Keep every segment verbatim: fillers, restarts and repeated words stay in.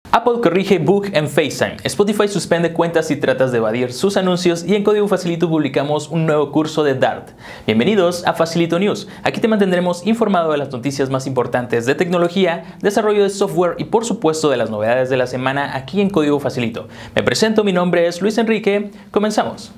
Apple corrige bug en FaceTime, Spotify suspende cuentas si tratas de evadir sus anuncios y en Código Facilito publicamos un nuevo curso de Dart. Bienvenidos a Facilito News. Aquí te mantendremos informado de las noticias más importantes de tecnología, desarrollo de software y por supuesto de las novedades de la semana aquí en Código Facilito. Me presento, mi nombre es Luis Enrique. Comenzamos.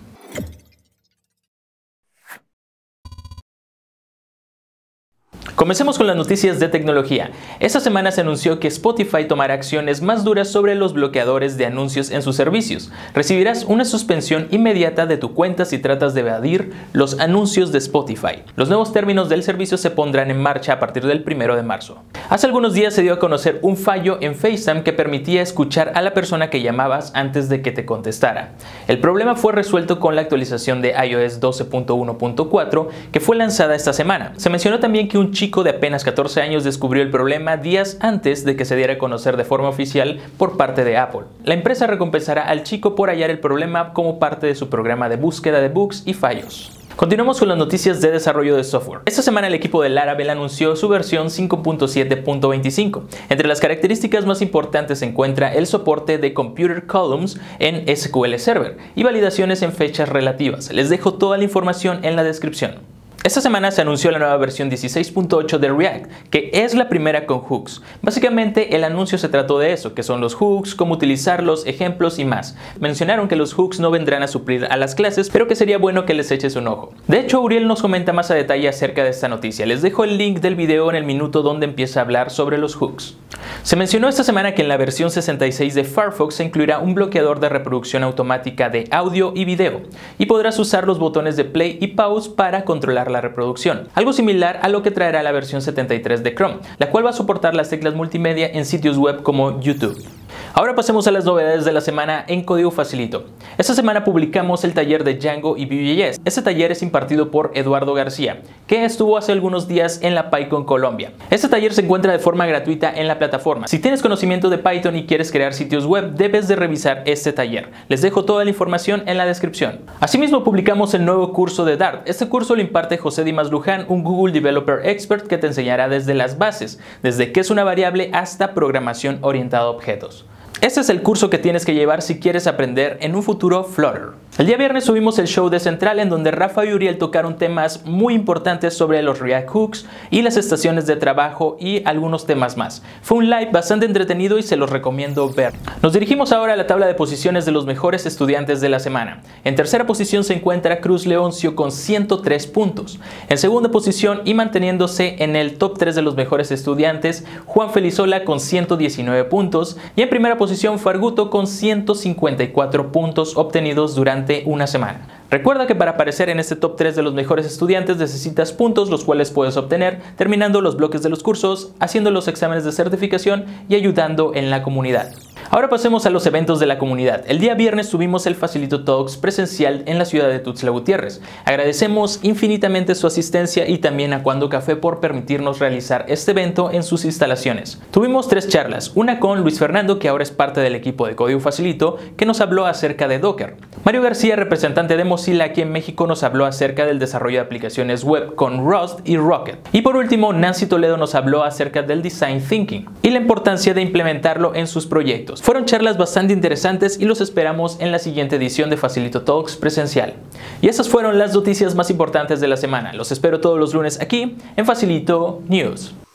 Comencemos con las noticias de tecnología. Esta semana se anunció que Spotify tomará acciones más duras sobre los bloqueadores de anuncios en sus servicios. Recibirás una suspensión inmediata de tu cuenta si tratas de evadir los anuncios de Spotify. Los nuevos términos del servicio se pondrán en marcha a partir del primero de marzo. Hace algunos días se dio a conocer un fallo en FaceTime que permitía escuchar a la persona que llamabas antes de que te contestara. El problema fue resuelto con la actualización de iOS doce punto uno punto cuatro que fue lanzada esta semana. Se mencionó también que un chico de apenas catorce años descubrió el problema días antes de que se diera a conocer de forma oficial por parte de Apple. La empresa recompensará al chico por hallar el problema como parte de su programa de búsqueda de bugs y fallos. Continuamos con las noticias de desarrollo de software. Esta semana el equipo de Laravel anunció su versión cinco punto siete punto veinticinco. Entre las características más importantes se encuentra el soporte de Computer Columns en S Q L Server y validaciones en fechas relativas. Les dejo toda la información en la descripción. Esta semana se anunció la nueva versión dieciséis punto ocho de React, que es la primera con hooks. Básicamente el anuncio se trató de eso, que son los hooks, cómo utilizarlos, ejemplos y más. Mencionaron que los hooks no vendrán a suplir a las clases, pero que sería bueno que les eches un ojo. De hecho, Uriel nos comenta más a detalle acerca de esta noticia. Les dejo el link del video en el minuto donde empieza a hablar sobre los hooks. Se mencionó esta semana que en la versión sesenta y seis de Firefox se incluirá un bloqueador de reproducción automática de audio y video, y podrás usar los botones de play y pause para controlar la reproducción, algo similar a lo que traerá la versión setenta y tres de Chrome, la cual va a soportar las teclas multimedia en sitios web como YouTube. Ahora pasemos a las novedades de la semana en Código Facilito. Esta semana publicamos el taller de Django y Vue.js. Este taller es impartido por Eduardo García, que estuvo hace algunos días en la PyCon Colombia. Este taller se encuentra de forma gratuita en la plataforma. Si tienes conocimiento de Python y quieres crear sitios web, debes de revisar este taller. Les dejo toda la información en la descripción. Asimismo, publicamos el nuevo curso de Dart. Este curso lo imparte José Dimas Luján, un Google Developer Expert que te enseñará desde las bases, desde qué es una variable hasta programación orientada a objetos. Este es el curso que tienes que llevar si quieres aprender en un futuro Flutter. El día viernes subimos el show de Central en donde Rafa y Uriel tocaron temas muy importantes sobre los React Hooks y las estaciones de trabajo y algunos temas más. Fue un live bastante entretenido y se los recomiendo ver. Nos dirigimos ahora a la tabla de posiciones de los mejores estudiantes de la semana. En tercera posición se encuentra Cruz Leoncio con ciento tres puntos. En segunda posición y manteniéndose en el top tres de los mejores estudiantes, Juan Felizola con ciento diecinueve puntos y en primera posición Farguto con ciento cincuenta y cuatro puntos obtenidos durante una semana. Recuerda que para aparecer en este top tres de los mejores estudiantes necesitas puntos, los cuales puedes obtener terminando los bloques de los cursos, haciendo los exámenes de certificación y ayudando en la comunidad. Ahora pasemos a los eventos de la comunidad. El día viernes tuvimos el Facilito Talks presencial en la ciudad de Tuxtla Gutiérrez. Agradecemos infinitamente su asistencia y también a Cuando Café por permitirnos realizar este evento en sus instalaciones. Tuvimos tres charlas, una con Luis Fernando, que ahora es parte del equipo de Código Facilito, que nos habló acerca de Docker. Mario García, representante de Mozilla aquí en México, nos habló acerca del desarrollo de aplicaciones web con Rust y Rocket. Y por último, Nancy Toledo nos habló acerca del Design Thinking y la importancia de implementarlo en sus proyectos. Fueron charlas bastante interesantes y los esperamos en la siguiente edición de Facilito Talks presencial. Y esas fueron las noticias más importantes de la semana. Los espero todos los lunes aquí en Facilito News.